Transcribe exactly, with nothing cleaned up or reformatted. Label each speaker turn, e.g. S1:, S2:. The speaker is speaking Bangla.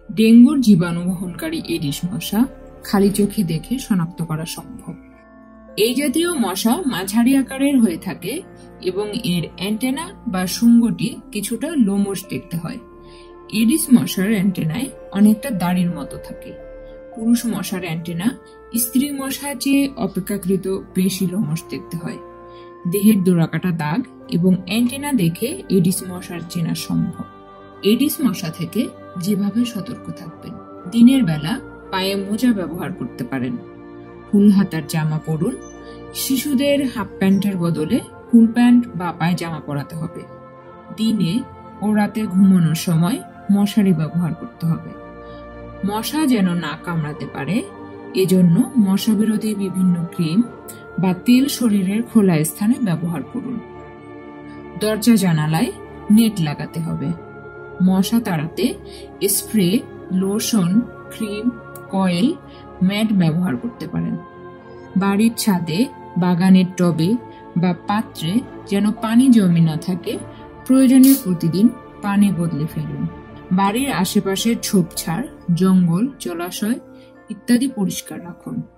S1: ডেঙ্গুর জীবাণু বহনকারী এডিস মশা খালি চোখে দেখে শনাক্ত করা সম্ভব। এই জাতীয় মশা মাঝারি আকারের হয়ে থাকে এবং এর অ্যান্টেনা বা শুঙ্গটি কিছুটা লোমশ দেখতে হয়। এডিস মশার অ্যান্টেনায় অনেকটা দাড়ির মতো থাকে। পুরুষ মশার অ্যান্টেনা স্ত্রী মশার চেয়ে অপেক্ষাকৃত বেশি লোমশ দেখতে হয়। দেহের ডোরাকাটা দাগ এবং অ্যান্টেনা দেখে এডিস মশার চেনা সম্ভব। এডিস মশা থেকে যেভাবে সতর্ক থাকবেন: দিনের বেলা পায়ে মোজা ব্যবহার করতে পারেন, ফুল হাতার জামা পরুন, শিশুদের হাফ প্যান্টের বদলে ফুল প্যান্ট বা পায়জামা পরাতে হবে। দিনে ও রাতে ঘুমানোর সময় মশারি ব্যবহার করতে হবে। মশা যেন না কামড়াতে পারে এজন্য মশা বিরোধী বিভিন্ন ক্রিম বা তেল শরীরের খোলা স্থানে ব্যবহার করুন। দরজা জানালায় নেট লাগাতে হবে। মশা তাড়াতে spray, lotion, cream, coil, mat ব্যবহার করতে পারেন। বাড়ির ছাদে, বাগানের টবে বা পাত্রে যেন পানি জমে না থাকে, প্রয়োজনে প্রতিদিন পানি বদলে ফেলুন। বাড়ির আশেপাশের ঝোপঝাড়, জঙ্গল, জলাশয় ইত্যাদি পরিষ্কার রাখুন।